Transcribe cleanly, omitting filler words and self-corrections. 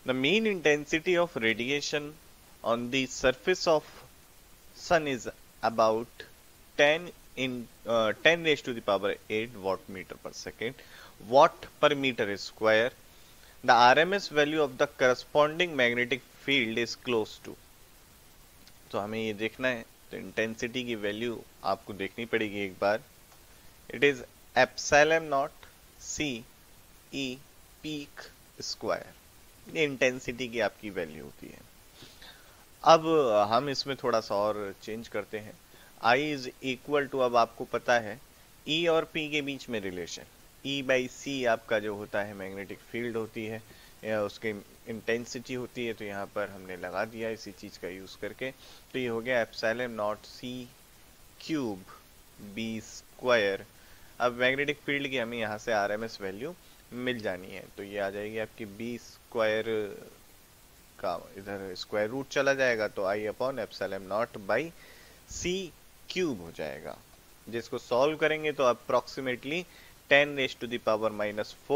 The mean intensity of radiation on the surface of sun is about 10 raised to the power 8 watt meter per second, watt per meter square. The RMS value of the corresponding magnetic field is close to. तो हमें ये देखना है, तो intensity की value आपको देखनी पड़ेगी एक बार. It is epsilon naught C E peak square. ये इंटेंसिटी की आपकी वैल्यू होती है. अब हम इसमें थोड़ा सा और चेंज करते हैं. I इज इक्वल टू, अब आपको पता है E और P के बीच में रिलेशन, E बाई सी आपका जो होता है मैग्नेटिक फील्ड होती है या उसकी इंटेंसिटी होती है. तो यहाँ पर हमने लगा दिया इसी चीज का यूज करके. तो ये हो गया epsilon naught C cube B square. अब मैग्नेटिक फील्ड की हमें यहाँ से आरएमएस वैल्यू मिल जानी है. तो ये आ जाएगी आपकी बी स्क्वायर का इधर स्क्वायर रूट चला जाएगा, तो I upon epsilon naught by C cube हो जाएगा. जिसको सॉल्व करेंगे तो approximately 10 raise to the power -4